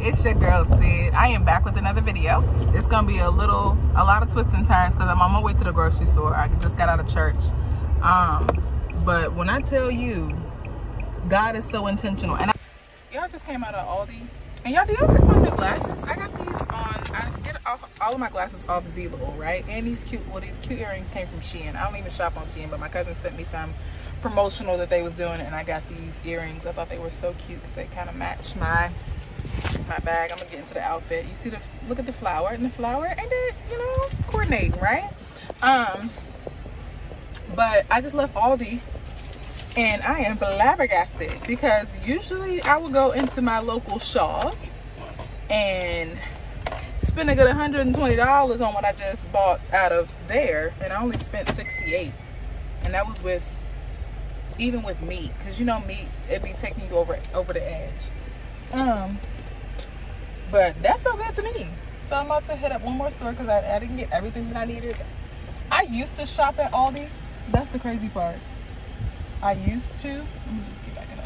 it's your girl Sid. I am back with another video. It's gonna be a lot of twists and turns because I'm on my way to the grocery store. I just got out of church. But when I tell you, God is so intentional. And y'all just came out of Aldi, and y'all, do y'all like my new glasses? I got these on. I get all of my glasses off Zillow, right? And these cute earrings came from Shein. I don't even shop on Shein, but my cousin sent me some promotional that they was doing, and I got these earrings. I thought they were so cute because they kind of match my bag. I'm gonna get into the outfit. You see look at the flower, and the flower ain't it, coordinating, right? But I just left Aldi and I am flabbergasted because usually I would go into my local Shaw's and spend a good $120 on what I just bought out of there, and I only spent $68, and that was even with meat, because meat, it be taking you over the edge. But that's so good to me. So I'm about to hit up one more store because I didn't get everything that I needed. I used to shop at Aldi. That's the crazy part. I used to. Let me just keep backing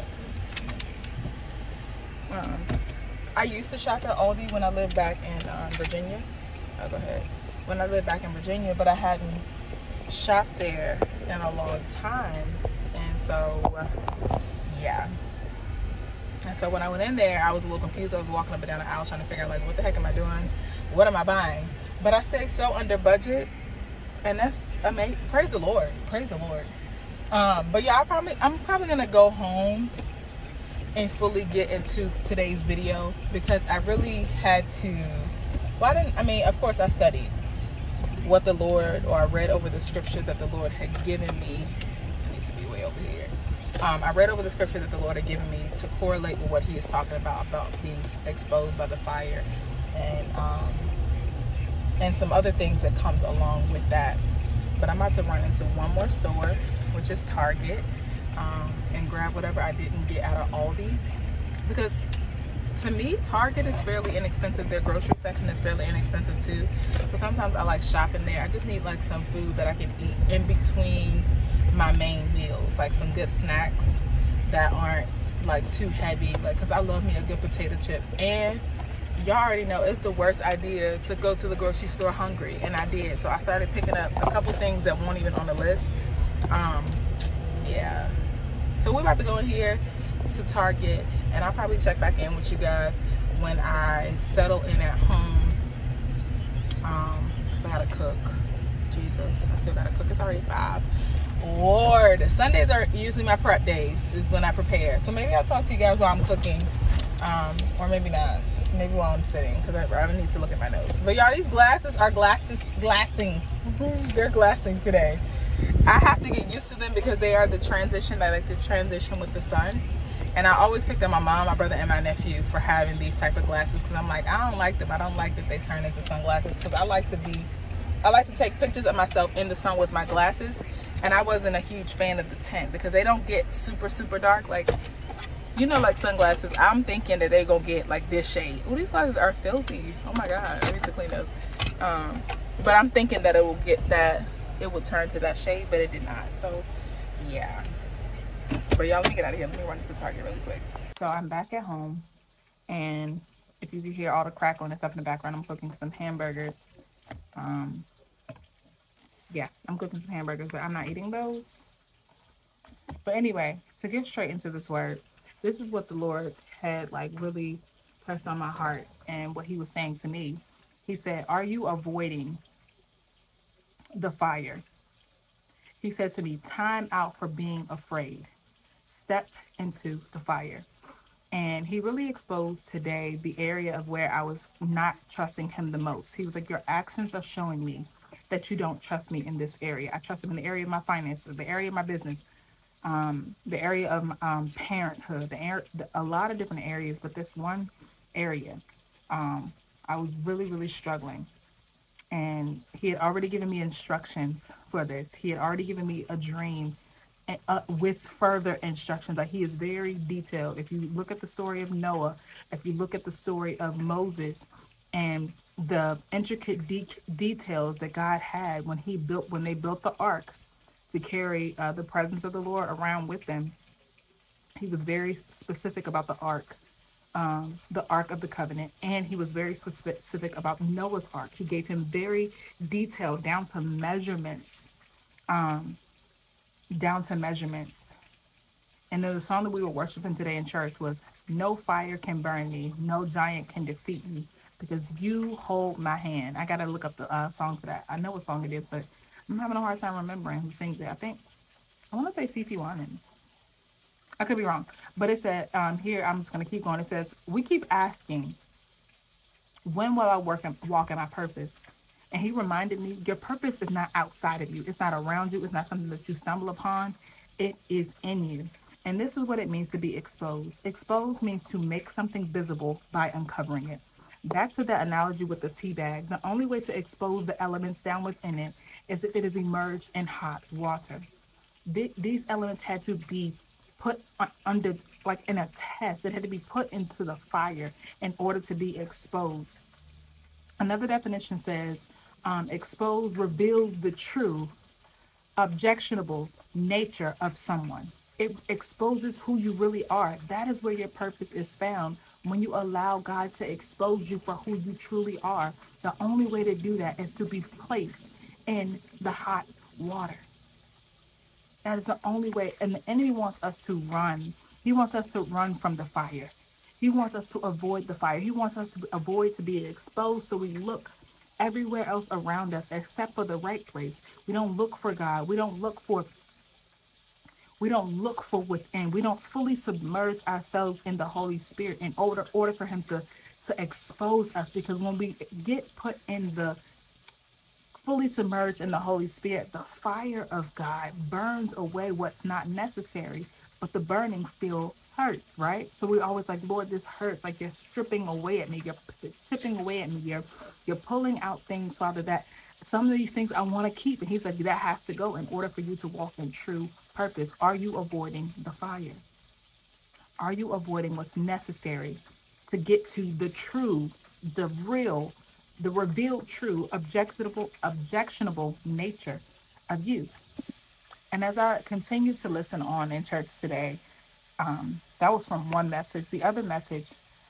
up. I used to shop at Aldi when I lived back in Virginia. Oh, go ahead. When I lived back in Virginia, but I hadn't shopped there in a long time. And so, yeah. And so when I went in there, I was a little confused. I was walking up and down the aisle trying to figure out, like, what the heck am I doing? What am I buying? But I stay so under budget, and that's amazing. Praise the Lord. Praise the Lord. But yeah, I'm probably gonna go home and fully get into today's video because I really had to. Of course I studied what the Lord, or I read over the scripture that the Lord had given me. I need to be way over here. I read over the scripture that the Lord had given me to correlate with what he is talking about being exposed by the fire, and some other things that comes along with that. But I'm about to run into one more store, which is Target, and grab whatever I didn't get out of Aldi, because to me, Target is fairly inexpensive. Their grocery section is fairly inexpensive too. So sometimes I like shopping there. I just need like some food that I can eat in between my main meals, like some good snacks that aren't like too heavy, like, because I love me a good potato chip. And y'all already know it's the worst idea to go to the grocery store hungry, and I did. So I started picking up a couple things that weren't even on the list. Yeah, so we're about to go in here to Target, and I'll probably check back in with you guys when I settle in at home, because I gotta cook. Jesus, I still gotta cook. It's already 5. Lord, Sundays are usually my prep days, is when I prepare. So maybe I'll talk to you guys while I'm cooking, or maybe not. Maybe while I'm sitting, because I need to look at my notes. But y'all, these glasses are glassing. They're glassing today. I have to get used to them because they are the transition. I like the transition with the sun. And I always picked on my mom, my brother, and my nephew for having these type of glasses, because I'm like, I don't like them. I don't like that they turn into sunglasses, because I like to take pictures of myself in the sun with my glasses. And I wasn't a huge fan of the tint because they don't get super, super dark. Like, like sunglasses, I'm thinking that they gonna get like this shade. Oh, these glasses are filthy. Oh my God, I need to clean those. But I'm thinking that it will turn to that shade, but it did not. So yeah. But y'all, let me get out of here. Let me run into Target really quick. So I'm back at home, and if you can hear all the crackling that's up in the background, I'm cooking some hamburgers. Yeah, I'm cooking some hamburgers, but I'm not eating those. But anyway, to get straight into this word, this is what the Lord had like really pressed on my heart, and what he was saying to me. He said, are you avoiding the fire? He said to me, time out for being afraid. Step into the fire. And he really exposed today the area of where I was not trusting him the most. He was like, your actions are showing me that you don't trust me in this area. I trust him in the area of my finances, the area of my business, the area of parenthood, a lot of different areas, but this one area, I was really, really struggling. And he had already given me instructions for this. He had already given me a dream with further instructions. Like, he is very detailed. If you look at the story of Noah, if you look at the story of Moses, and the intricate details that God had when they built the ark to carry the presence of the Lord around with them, he was very specific about the ark. the Ark of the Covenant, and he was very specific about Noah's Ark. He gave him very detailed, down to measurements. And then the song that we were worshiping today in church was "No fire can burn me, no giant can defeat me, because you hold my hand." I gotta look up the song for that. I know what song it is, but I'm having a hard time remembering who sings it. I want to say Cece Winans. I could be wrong, but it said here. I'm just gonna keep going. It says, "We keep asking, when will I walk in my purpose?" And he reminded me, your purpose is not outside of you. It's not around you. It's not something that you stumble upon. It is in you. And this is what it means to be exposed. Exposed means to make something visible by uncovering it. Back to the analogy with the tea bag. The only way to expose the elements down within it is if it is immersed in hot water. These elements had to be put under, like in a test. It had to be put into the fire in order to be exposed. Another definition says, exposed reveals the true, objectionable nature of someone. It exposes who you really are. That is where your purpose is found. When you allow God to expose you for who you truly are, the only way to do that is to be placed in the hot water. That is the only way. And the enemy wants us to run. He wants us to run from the fire. He wants us to avoid the fire. He wants us to avoid to be exposed. So we look everywhere else around us except for the right place. We don't look for God. We don't look for within. We don't fully submerge ourselves in the Holy Spirit in order for him to expose us. Because when we get put in the fully submerged in the Holy Spirit, the fire of God burns away what's not necessary, but the burning still hurts, right? So we're always like, Lord, this hurts. Like you're stripping away at me. You're chipping away at me. You're pulling out things, Father, that some of these things I want to keep. And he's like, that has to go in order for you to walk in true purpose. Are you avoiding the fire? Are you avoiding what's necessary to get to the true, the real, the revealed true, objectionable nature of you? And as I continue to listen on in church today, that was from one message. The other message,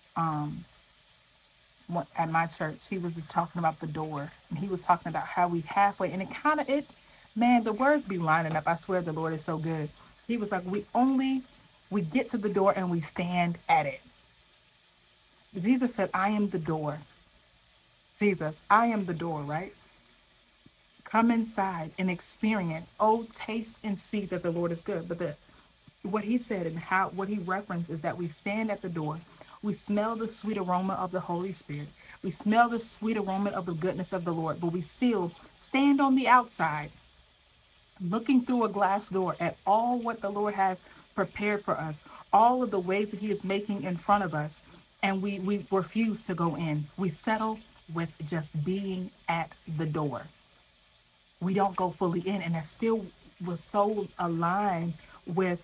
at my church, he was talking about the door, and he was talking about how we halfway, and man, the words be lining up. I swear the Lord is so good. He was like, we get to the door and we stand at it. Jesus said, I am the door. Jesus, I am the door, right? Come inside and experience. Oh, taste and see that the Lord is good. But what he said and what he referenced is that we stand at the door. We smell the sweet aroma of the Holy Spirit. We smell the sweet aroma of the goodness of the Lord, but we still stand on the outside, looking through a glass door at all what the Lord has prepared for us, all of the ways that he is making in front of us, and we refuse to go in. We settle with just being at the door. We don't go fully in, and it still was so aligned with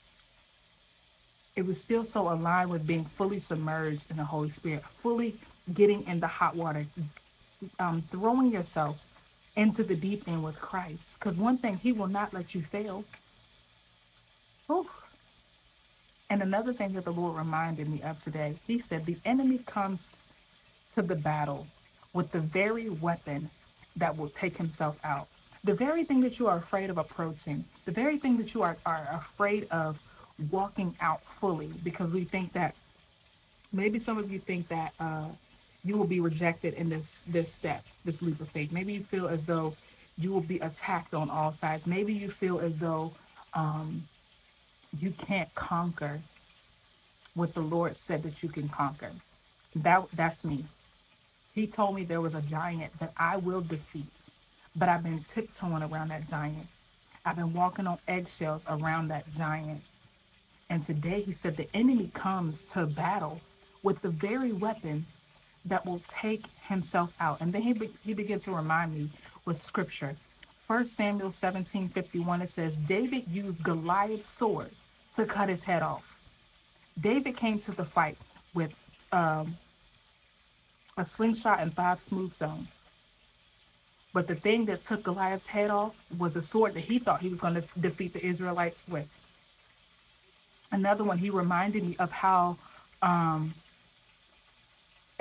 being fully submerged in the Holy Spirit, fully getting in the hot water, throwing yourself into the deep end with Christ. Because one thing, he will not let you fail. Whew. And another thing that the Lord reminded me of today, he said the enemy comes to the battle with the very weapon that will take himself out. The very thing that you are afraid of approaching, the very thing that you are afraid of walking out fully, because we think that, maybe some of you think that you will be rejected in this step, this leap of faith. Maybe you feel as though you will be attacked on all sides. Maybe you feel as though you can't conquer what the Lord said that you can conquer. That's me. He told me there was a giant that I will defeat, but I've been tiptoeing around that giant. I've been walking on eggshells around that giant. And today he said the enemy comes to battle with the very weapon that will take himself out. And then he began to remind me with scripture. 1 Samuel 17:51, it says, David used Goliath's sword to cut his head off. David came to the fight with a slingshot and 5 smooth stones. But the thing that took Goliath's head off was a sword that he thought he was going to defeat the Israelites with. Another one, he reminded me of how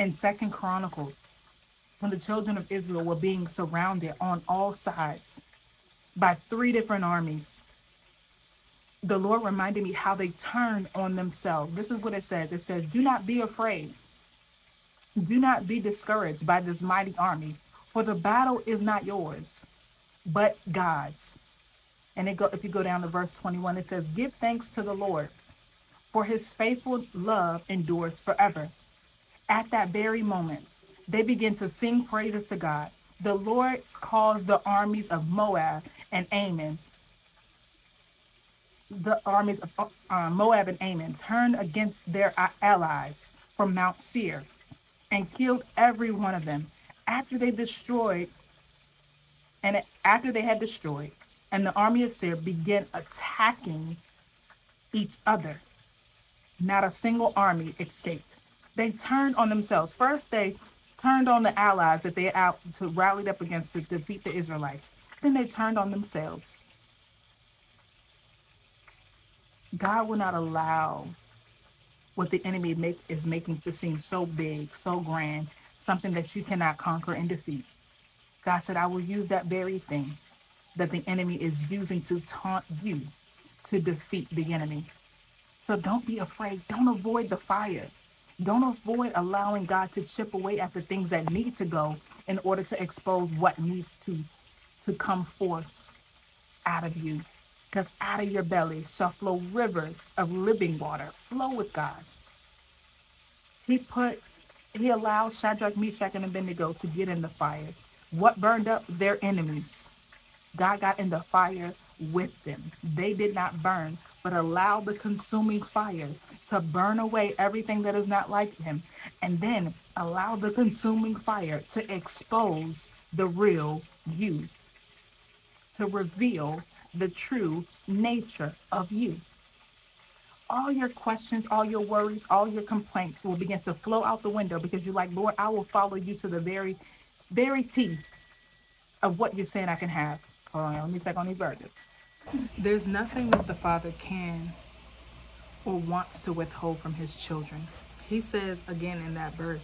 In Second Chronicles, when the children of Israel were being surrounded on all sides by three different armies, the Lord reminded me how they turned on themselves. This is what it says. It says, do not be afraid. Do not be discouraged by this mighty army, for the battle is not yours, but God's. And if you go down to verse 21, it says, give thanks to the Lord, for his faithful love endures forever. At that very moment, they begin to sing praises to God. The Lord caused the armies of Moab and Ammon, Moab and Ammon turned against their allies from Mount Seir and killed every one of them. After they had destroyed, and the army of Seir began attacking each other, not a single army escaped. They turned on themselves. First, they turned on the allies that they out to rallied up against to defeat the Israelites. Then they turned on themselves. God will not allow what the enemy is making to seem so big, so grand, something that you cannot conquer and defeat. God said, I will use that very thing that the enemy is using to taunt you to defeat the enemy. So don't be afraid. Don't avoid the fire. Don't avoid allowing God to chip away at the things that need to go in order to expose what needs to come forth out of you. Because out of your belly shall flow rivers of living water. Flow with God. He allowed Shadrach, Meshach, and Abednego to get in the fire. What burned up? Their enemies. God got in the fire with them. They did not burn, but allowed the consuming fire to burn away everything that is not like him. And then allow the consuming fire to expose the real you, to reveal the true nature of you. All your questions, all your worries, all your complaints will begin to flow out the window because you're like, Lord, I will follow you to the very, very T of what you're saying I can have. Hold on, let me check on these burgers. There's nothing that the Father can or wants to withhold from his children. He says again in that verse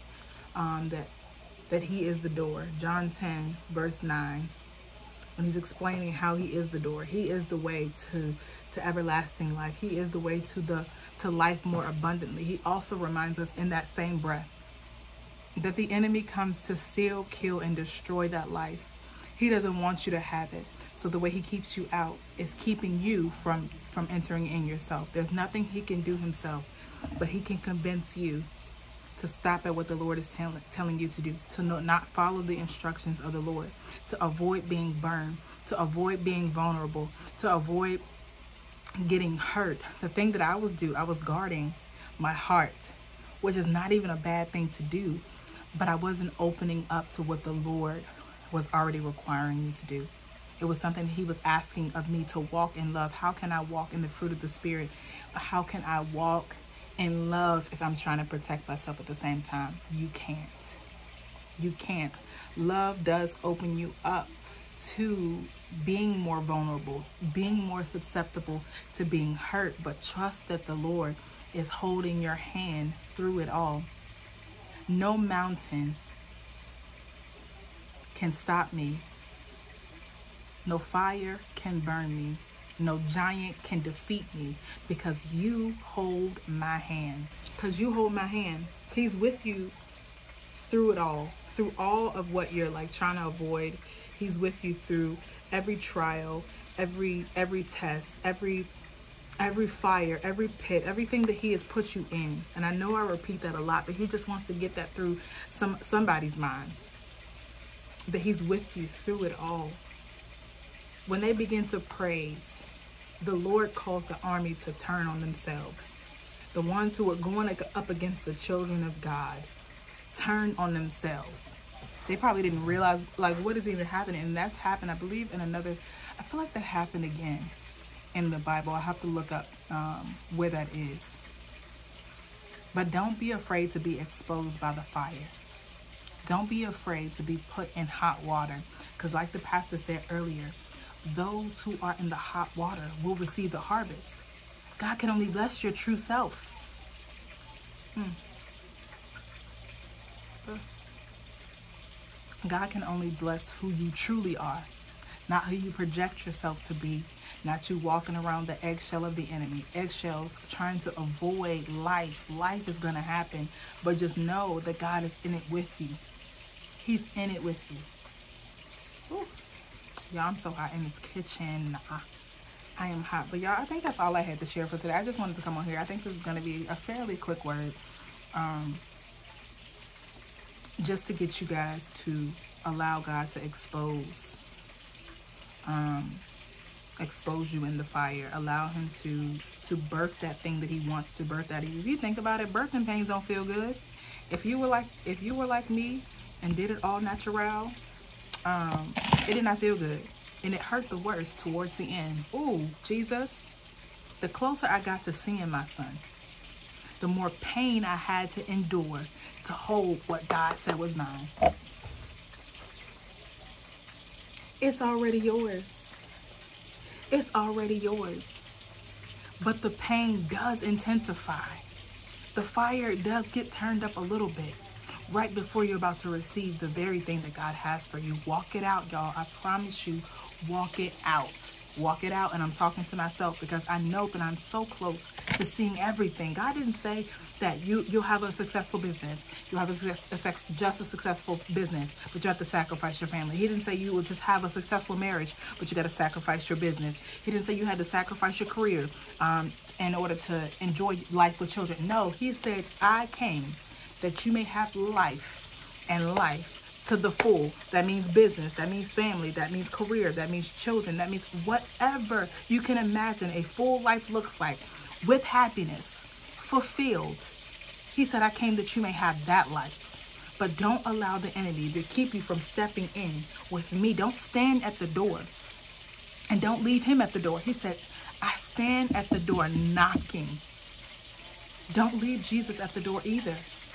that he is the door. John 10, verse 9. When he's explaining how he is the door, he is the way to everlasting life. He is the way to life more abundantly. He also reminds us in that same breath that the enemy comes to steal, kill, and destroy that life. He doesn't want you to have it. So the way he keeps you out is keeping you from entering in yourself. There's nothing he can do himself, but he can convince you to stop at what the Lord is telling you to do, to not follow the instructions of the Lord, to avoid being burned, to avoid being vulnerable, to avoid getting hurt. The thing that I was guarding my heart, which is not even a bad thing to do, but I wasn't opening up to what the Lord was already requiring me to do. It was something he was asking of me to walk in love. How can I walk in the fruit of the Spirit? How can I walk in love if I'm trying to protect myself at the same time? You can't. You can't. Love does open you up to being more vulnerable, being more susceptible to being hurt, but trust that the Lord is holding your hand through it all. No mountain can stop me. No fire can burn me. No giant can defeat me because you hold my hand. Because you hold my hand. He's with you through it all. Through all of what you're like trying to avoid. He's with you through every trial, every test, every fire, every pit, everything that he has put you in. And I know I repeat that a lot, but he just wants to get that through somebody's mind. That he's with you through it all. When they begin to praise, the Lord calls the army to turn on themselves. The ones who are going up against the children of God turn on themselves. They probably didn't realize like what is even happening. And that's happened, I believe, in another, I feel like that happened again in the Bible. I have to look up where that is. But don't be afraid to be exposed by the fire. Don't be afraid to be put in hot water. Because like the pastor said earlier, those who are in the hot water will receive the harvest. God can only bless your true self. God can only bless who you truly are, not who you project yourself to be, not you walking around the eggshell of the enemy, eggshells trying to avoid life. Life is going to happen, but just know that God is in it with you. He's in it with you. Ooh. Y'all, I'm so hot in this kitchen. I am hot. But y'all, I think that's all I had to share for today. I just wanted to come on here. I think this is going to be a fairly quick word. Just to get you guys to allow God to expose you in the fire. Allow him to birth that thing that he wants to birth out of you. If you think about it, birthing pains don't feel good. If you were like me and did it all natural, it did not feel good. And it hurt the worst towards the end. Ooh, Jesus. The closer I got to seeing my son, the more pain I had to endure to hold what God said was mine. It's already yours. It's already yours. But the pain does intensify. The fire does get turned up a little bit right before you're about to receive the very thing that God has for you. Walk it out, y'all. I promise you, walk it out. Walk it out. And I'm talking to myself because I know that I'm so close to seeing everything. God didn't say that you'll have a successful business. You'll have just a successful business, but you have to sacrifice your family. He didn't say you will just have a successful marriage, but you got to sacrifice your business. He didn't say you had to sacrifice your career in order to enjoy life with children. No, he said, I came that you may have life and life to the full. That means business, that means family, that means career, that means children, that means whatever you can imagine a full life looks like, with happiness, fulfilled. He said, I came that you may have that life. But don't allow the enemy to keep you from stepping in with me. Don't stand at the door and don't leave him at the door. He said, I stand at the door knocking. Don't leave Jesus at the door either.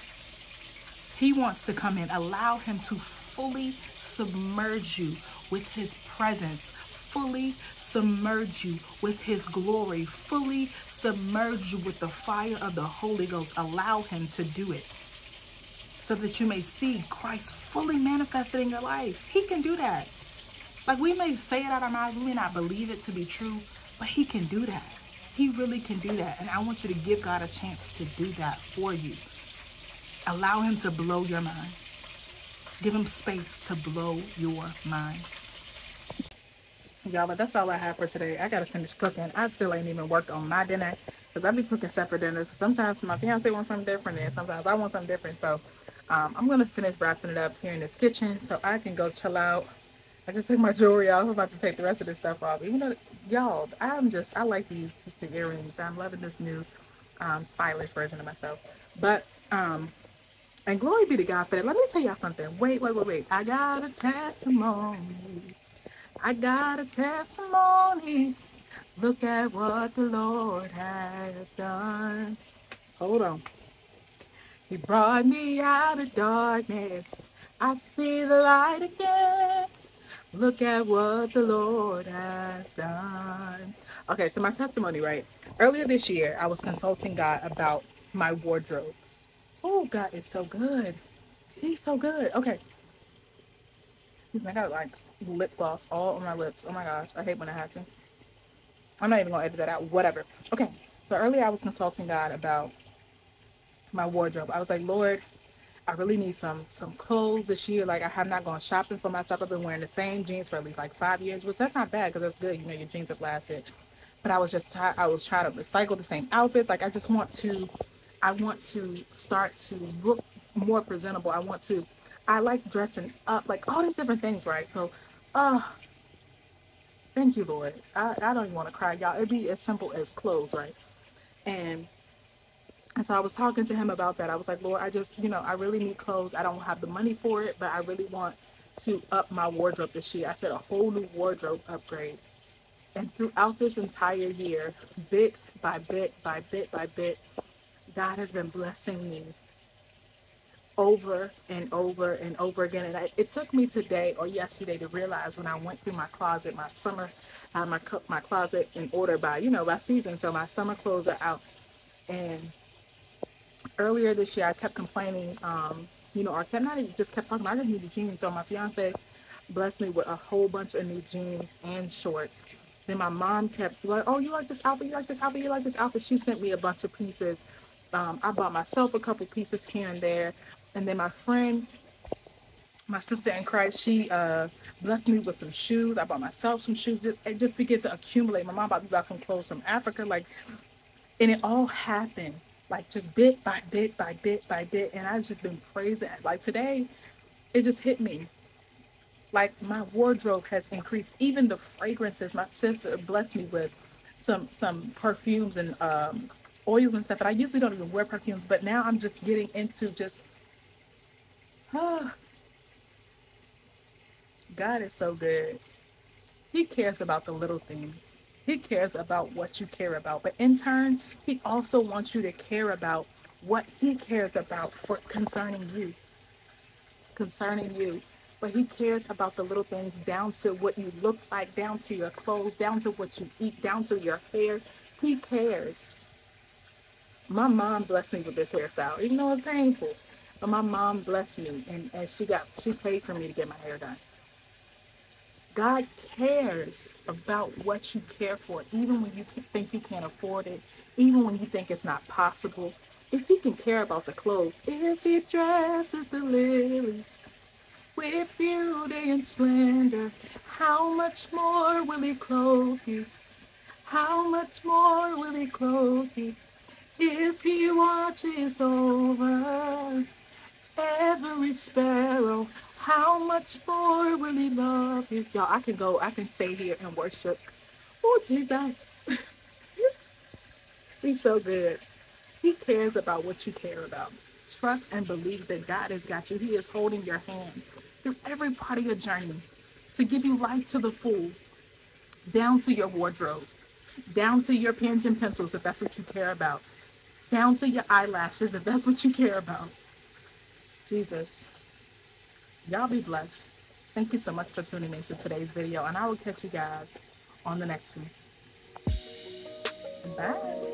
He wants to come in. Allow him to fully submerge you with his presence, fully submerge you with his glory, fully submerge you with the fire of the Holy Ghost. Allow him to do it so that you may see Christ fully manifested in your life. He can do that. Like, we may say it out of our mouths, we may not believe it to be true, but he can do that. He really can do that. And I want you to give God a chance to do that for you. Allow him to blow your mind. Give him space to blow your mind. Y'all, but that's all I have for today. I gotta finish cooking. I still ain't even worked on my dinner because I be cooking separate dinners. Sometimes my fiance wants something different and sometimes I want something different. So I'm gonna finish wrapping it up here in this kitchen so I can go chill out. I just took my jewelry off. I'm about to take the rest of this stuff off. Even though, y'all, I like these earrings. I'm loving this new stylish version of myself. But and glory be to God for that. Let me tell y'all something. Wait. I got a testimony. I got a testimony. Look at what the Lord has done. Hold on. He brought me out of darkness. I see the light again. Look at what the Lord has done. Okay, so my testimony, right? Earlier this year, I was consulting God about my wardrobe. Oh, God is so good. He's so good. Okay. Excuse me, I got like lip gloss all on my lips. Oh my gosh, I hate when that happens. I'm not even gonna edit that out. Whatever. Okay, so earlier I was consulting God about my wardrobe. I was like, Lord, I really need some clothes this year. Like, I have not gone shopping for myself. I've been wearing the same jeans for at least like 5 years, which that's not bad because that's good. You know, your jeans have lasted. But I was just I was trying to recycle the same outfits. Like, I want to start to look more presentable. I like dressing up, like all these different things, right? So, thank you, Lord. I don't even want to cry, y'all. It'd be as simple as clothes, right? And so I was talking to him about that. I was like, Lord, I really need clothes. I don't have the money for it, but I really want to up my wardrobe this year. I said a whole new wardrobe upgrade. And throughout this entire year, bit by bit, God has been blessing me over and over and over again. And it took me today or yesterday to realize when I went through my closet, my summer, my closet in order by season. So my summer clothes are out. And earlier this year, I kept complaining you know, or kept not even just kept talking about I just need the jeans. So my fiance blessed me with a whole bunch of new jeans and shorts. Then my mom kept like, oh, you like this outfit? You like this outfit? You like this outfit? She sent me a bunch of pieces. I bought myself a couple pieces here and there. And then my friend, my sister in Christ, she blessed me with some shoes. I bought myself some shoes. It just began to accumulate. My mom bought me about some clothes from Africa, like, and it all happened like just bit by bit by bit by bit. And I've just been praising. Like today, it just hit me. Like my wardrobe has increased. Even the fragrances, my sister blessed me with some perfumes and oils and stuff. And I usually don't even wear perfumes, but now I'm just getting into just God is so good. He cares about the little things. He cares about what you care about. But in turn, he also wants you to care about what he cares about for concerning you. Concerning you. But he cares about the little things down to what you look like, down to your clothes, down to what you eat, down to your hair. He cares. My mom blessed me with this hairstyle, even though it's painful. But my mom blessed me and she paid for me to get my hair done. God cares about what you care for, even when you think you can't afford it, even when you think it's not possible. If he can care about the clothes, if he dresses the lilies with beauty and splendor, how much more will he clothe you? How much more will he clothe you? If he watches over every sparrow, how much more will he love you? Y'all, I can stay here and worship. Oh, Jesus. He's so good. He cares about what you care about. Trust and believe that God has got you. He is holding your hand through every part of your journey to give you life to the full, down to your wardrobe, down to your pens and pencils, if that's what you care about, down to your eyelashes, if that's what you care about. Jesus. Y'all be blessed. Thank you so much for tuning into today's video, and I will catch you guys on the next one. Bye.